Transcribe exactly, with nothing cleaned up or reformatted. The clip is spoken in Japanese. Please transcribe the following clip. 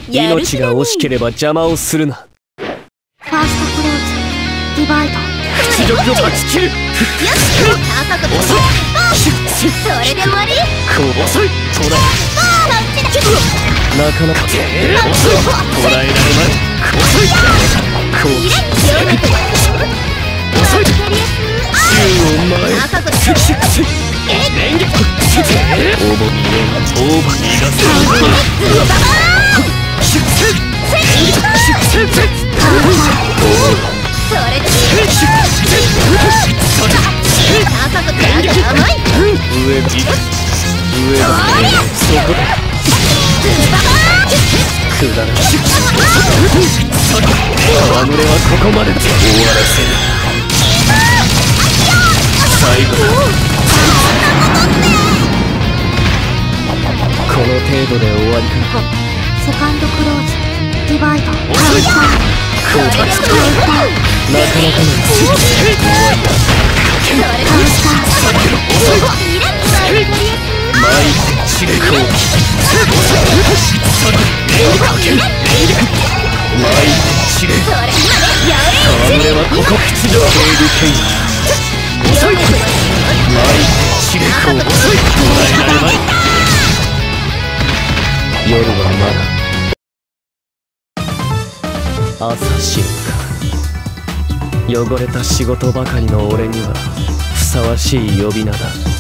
命が惜しければ邪魔をするな。 ファーストクローズディバイド。 屈辱を断ち切る。 よし高く遅い。 それで終わり。 遅い。捉えなかなか遅い。捉えられまい。遅い。こう遅い。宙を前へ。連撃。応募に応募にがせそれで高くて甘い。 上だ上だそこだくだらない戯れはここまでで終わらせる。最後だ。この程度で終わりか。 セカンドクローズディバイド。 遅い。こう立ちなかなかの終わりだ。遅い。前へ散れこうかける。前へ散れ戯れはここ屈辱警備権威。遅い。前へ散れこう遅い。捉えられまい。夜はまだ朝死ぬか。汚れた仕事ばかりの俺にはふさわしい呼び名だ。